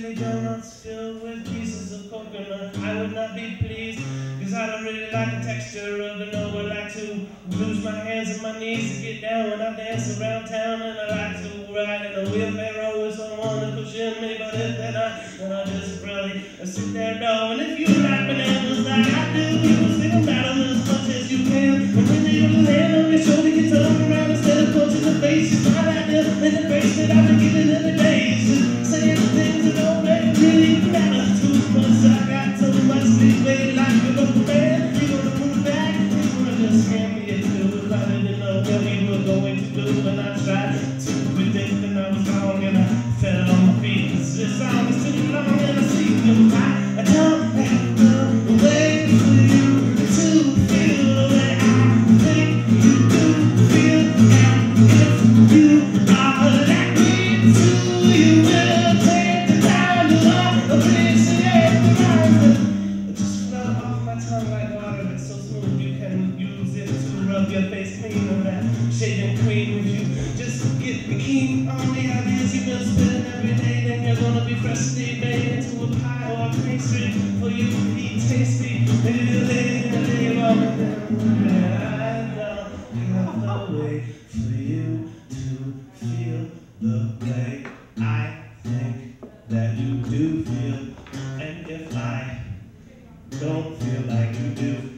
chili donuts filled with pieces of coconut. I would not be pleased, cause I don't really like the texture of it. No, I like to lose my hands and my knees to get down when I dance around town. And I like to ride in a wheelbarrow with someone to push in me, but if then I just really sit there, dog. And if you like bananas like I do, you will stick them out as much as you can. And when you put a hand on your shoulder, you turn around instead of punching the face. You find out there in the basement, I've been getting every day. Saying things that don't really matter too much. I got so much leeway like a local man. You gonna move back? You gonna just scam me into it? I didn't know what we were going to do when I tried to predict that I was wrong and I fell on my feet. Cause this song is too long and I see you. I don't have the way for you to feel the way I think you do feel. And if you are like me too, you will take the time to appreciate the rhyme. It just fell off my tongue like water. It's so smooth you can use it to rub your face clean on that shaving cream. If you just get the key on the ideas you've been spinning every day, then you're gonna be freshly made into a pie or a pastry for you to eat tasty. Maybe you'll lay on it down. I don't have the way for you to feel the way I think that you do feel. And if I don't feel like you do,